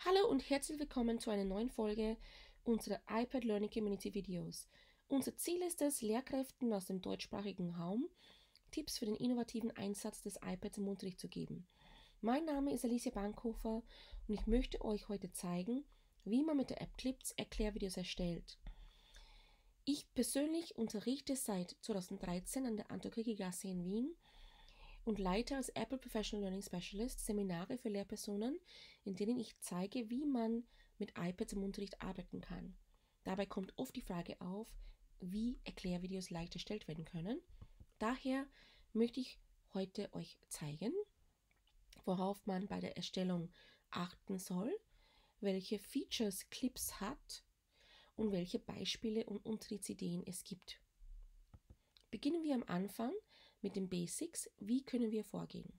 Hallo und herzlich willkommen zu einer neuen Folge unserer iPad Learning Community Videos. Unser Ziel ist es, Lehrkräften aus dem deutschsprachigen Raum Tipps für den innovativen Einsatz des iPads im Unterricht zu geben. Mein Name ist Alicia Bankhofer und ich möchte euch heute zeigen, wie man mit der App Clips Erklärvideos erstellt. Ich persönlich unterrichte seit 2013 an der Anton-Kriegel-Gasse in Wien und leite als Apple Professional Learning Specialist Seminare für Lehrpersonen, in denen ich zeige, wie man mit iPads im Unterricht arbeiten kann. Dabei kommt oft die Frage auf, wie Erklärvideos leicht erstellt werden können. Daher möchte ich heute euch zeigen, worauf man bei der Erstellung achten soll, welche Features Clips hat und welche Beispiele und Unterrichtsideen es gibt. Beginnen wir am Anfang mit den Basics. Wie können wir vorgehen?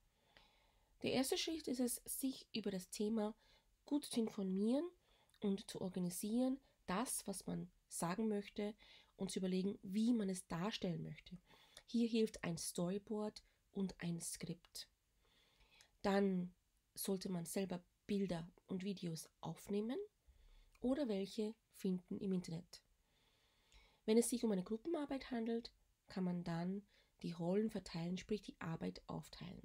Der erste Schritt ist es, sich über das Thema gut zu informieren und zu organisieren, das, was man sagen möchte, und zu überlegen, wie man es darstellen möchte. Hier hilft ein Storyboard und ein Skript. Dann sollte man selber Bilder und Videos aufnehmen oder welche finden im Internet. Wenn es sich um eine Gruppenarbeit handelt, kann man dann die Rollen verteilen, sprich die Arbeit aufteilen.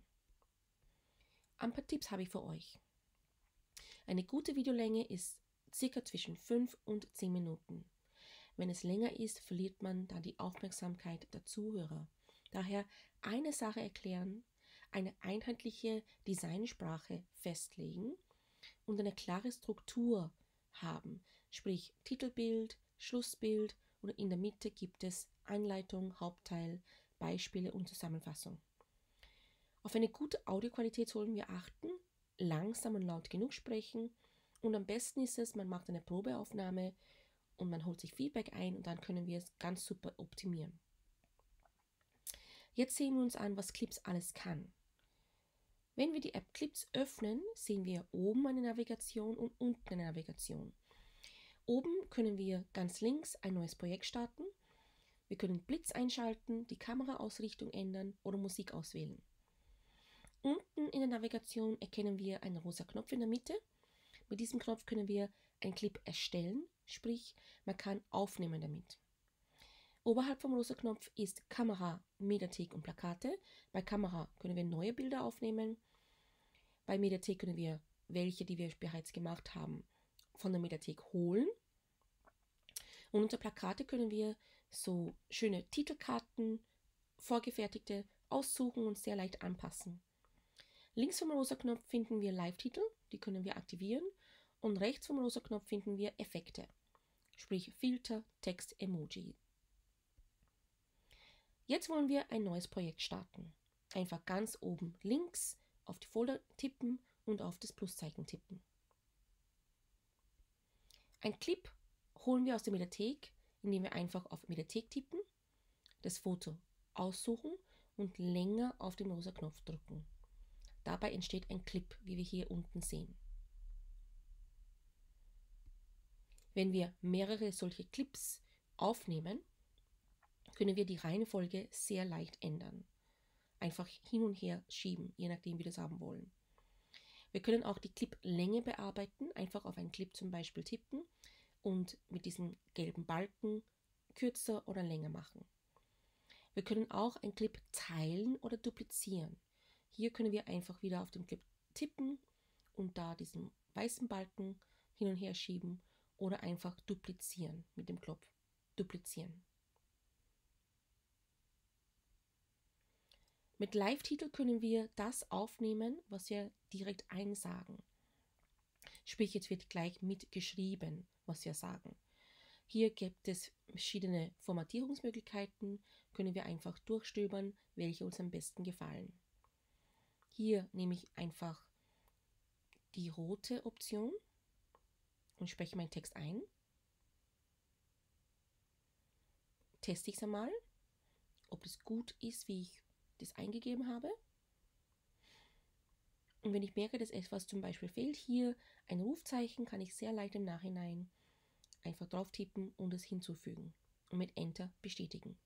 Ein paar Tipps habe ich für euch. Eine gute Videolänge ist circa zwischen 5 und 10 Minuten. Wenn es länger ist, verliert man dann die Aufmerksamkeit der Zuhörer. Daher eine Sache erklären, eine einheitliche Designsprache festlegen und eine klare Struktur haben, sprich Titelbild, Schlussbild und in der Mitte gibt es Einleitung, Hauptteil, Beispiele und Zusammenfassung. Auf eine gute Audioqualität sollen wir achten, langsam und laut genug sprechen und am besten ist es, man macht eine Probeaufnahme und man holt sich Feedback ein und dann können wir es ganz super optimieren. Jetzt sehen wir uns an, was Clips alles kann. Wenn wir die App Clips öffnen, sehen wir oben eine Navigation und unten eine Navigation. Oben können wir ganz links ein neues Projekt starten. Wir können Blitz einschalten, die Kameraausrichtung ändern oder Musik auswählen. Unten in der Navigation erkennen wir einen rosa Knopf in der Mitte. Mit diesem Knopf können wir einen Clip erstellen, sprich man kann aufnehmen damit. Oberhalb vom rosa Knopf ist Kamera, Mediathek und Plakate. Bei Kamera können wir neue Bilder aufnehmen. Bei Mediathek können wir welche, die wir bereits gemacht haben, von der Mediathek holen. Und unter Plakate können wir so schöne Titelkarten, vorgefertigte, aussuchen und sehr leicht anpassen. Links vom rosa Knopf finden wir Live-Titel, die können wir aktivieren. Und rechts vom rosa Knopf finden wir Effekte, sprich Filter, Text, Emoji. Jetzt wollen wir ein neues Projekt starten. Einfach ganz oben links auf die Folder tippen und auf das Pluszeichen tippen. Ein Clip holen wir aus der Mediathek, indem wir einfach auf Mediathek tippen, das Foto aussuchen und länger auf den rosa Knopf drücken. Dabei entsteht ein Clip, wie wir hier unten sehen. Wenn wir mehrere solche Clips aufnehmen, können wir die Reihenfolge sehr leicht ändern. Einfach hin und her schieben, je nachdem, wie wir das haben wollen. Wir können auch die Cliplänge bearbeiten, einfach auf einen Clip zum Beispiel tippen und mit diesen gelben Balken kürzer oder länger machen. Wir können auch einen Clip teilen oder duplizieren. Hier können wir einfach wieder auf den Clip tippen und da diesen weißen Balken hin und her schieben oder einfach duplizieren mit dem Knopf duplizieren. Mit Live-Titel können wir das aufnehmen, was wir direkt einsagen. Sprich, jetzt wird gleich mitgeschrieben, was wir sagen. Hier gibt es verschiedene Formatierungsmöglichkeiten, können wir einfach durchstöbern, welche uns am besten gefallen. Hier nehme ich einfach die rote Option und spreche meinen Text ein. Teste ich es einmal, ob es gut ist, wie ich das eingegeben habe. Und wenn ich merke, dass etwas zum Beispiel fehlt, hier ein Rufzeichen, kann ich sehr leicht im Nachhinein einfach drauf tippen und es hinzufügen und mit Enter bestätigen.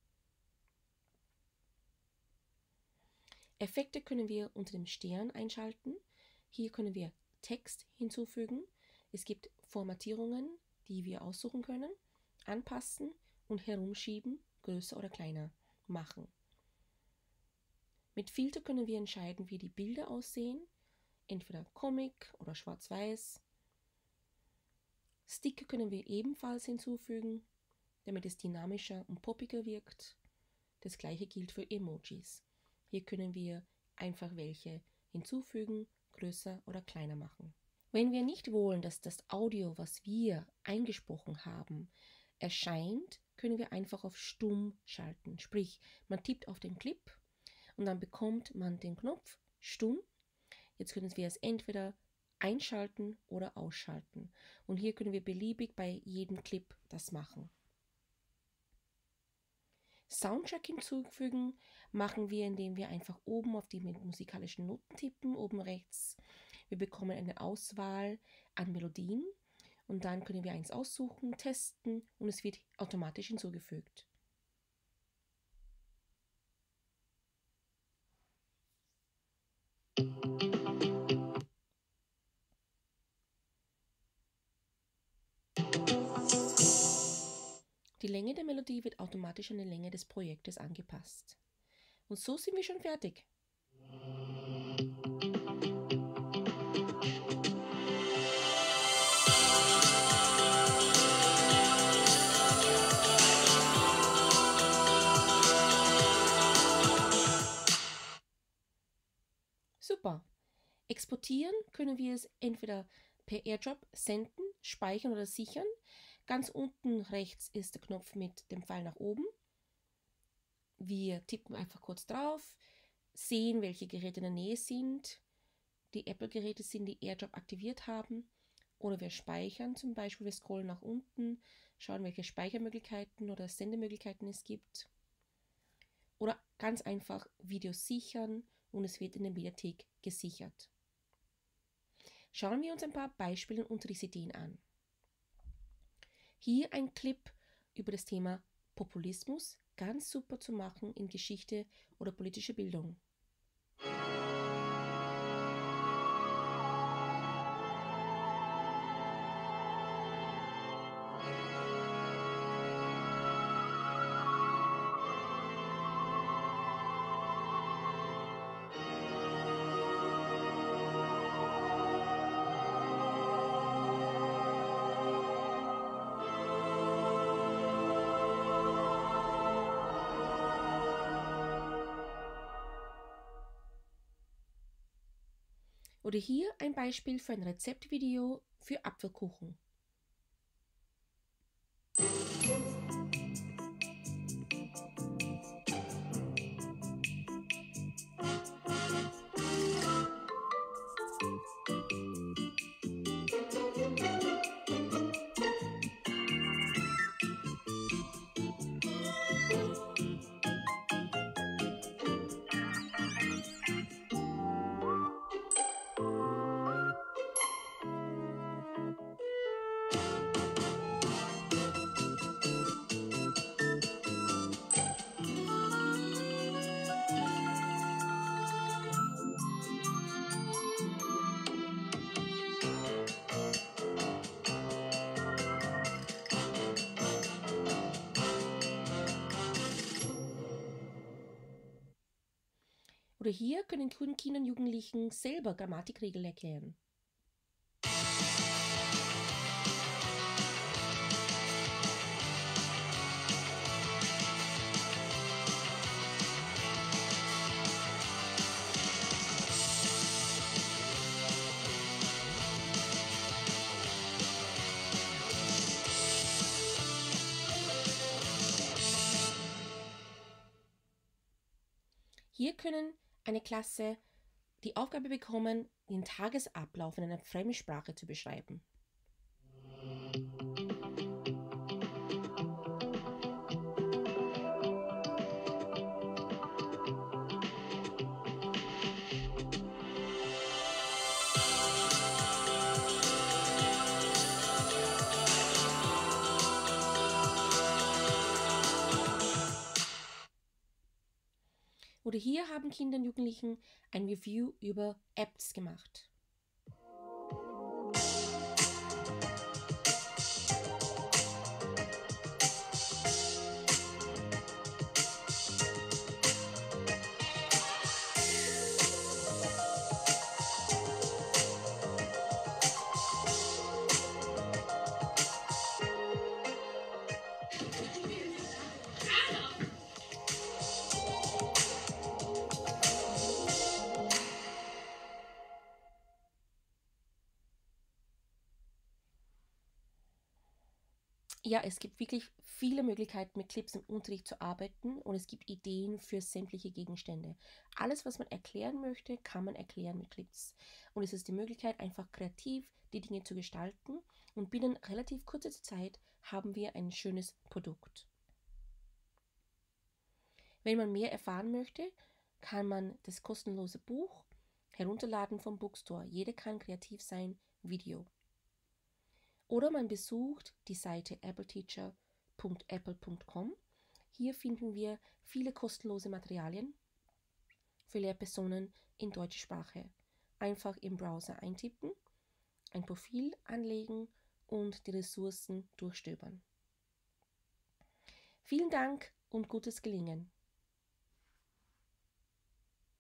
Effekte können wir unter dem Stern einschalten. Hier können wir Text hinzufügen. Es gibt Formatierungen, die wir aussuchen können, anpassen und herumschieben, größer oder kleiner machen. Mit Filter können wir entscheiden, wie die Bilder aussehen, entweder Comic oder Schwarz-Weiß. Sticker können wir ebenfalls hinzufügen, damit es dynamischer und poppiger wirkt. Das gleiche gilt für Emojis. Hier können wir einfach welche hinzufügen, größer oder kleiner machen. Wenn wir nicht wollen, dass das Audio, was wir eingesprochen haben, erscheint, können wir einfach auf Stumm schalten. Sprich, man tippt auf den Clip und dann bekommt man den Knopf Stumm. Jetzt können wir es entweder einschalten oder ausschalten. Und hier können wir beliebig bei jedem Clip das machen. Soundtrack hinzufügen machen wir, indem wir einfach oben auf die musikalischen Noten tippen, oben rechts. Wir bekommen eine Auswahl an Melodien und dann können wir eins aussuchen, testen und es wird automatisch hinzugefügt. Die Länge der Melodie wird automatisch an die Länge des Projektes angepasst. Und so sind wir schon fertig. Super. Exportieren können wir es entweder per AirDrop senden, speichern oder sichern. Ganz unten rechts ist der Knopf mit dem Pfeil nach oben. Wir tippen einfach kurz drauf, sehen, welche Geräte in der Nähe sind. Die Apple-Geräte sind, die AirDrop aktiviert haben. Oder wir speichern zum Beispiel, wir scrollen nach unten, schauen, welche Speichermöglichkeiten oder Sendemöglichkeiten es gibt. Oder ganz einfach Videos sichern und es wird in der Mediathek gesichert. Schauen wir uns ein paar Beispiele unter diese Ideen an. Hier ein Clip über das Thema Populismus, ganz super zu machen in Geschichte oder politische Bildung. Oder hier ein Beispiel für ein Rezeptvideo für Apfelkuchen. Oder hier können Kinder und Jugendlichen selber Grammatikregeln erklären. Hier können eine Klasse die Aufgabe bekommen, den Tagesablauf in einer Fremdsprache zu beschreiben. Oder hier haben Kinder und Jugendlichen ein Review über Apps gemacht. Ja, es gibt wirklich viele Möglichkeiten, mit Clips im Unterricht zu arbeiten und es gibt Ideen für sämtliche Gegenstände. Alles, was man erklären möchte, kann man erklären mit Clips. Und es ist die Möglichkeit, einfach kreativ die Dinge zu gestalten und binnen relativ kurzer Zeit haben wir ein schönes Produkt. Wenn man mehr erfahren möchte, kann man das kostenlose Buch herunterladen vom Bookstore. Jeder kann kreativ sein, Video. Oder man besucht die Seite appleteacher.apple.com. Hier finden wir viele kostenlose Materialien für Lehrpersonen in deutscher Sprache. Einfach im Browser eintippen, ein Profil anlegen und die Ressourcen durchstöbern. Vielen Dank und gutes Gelingen!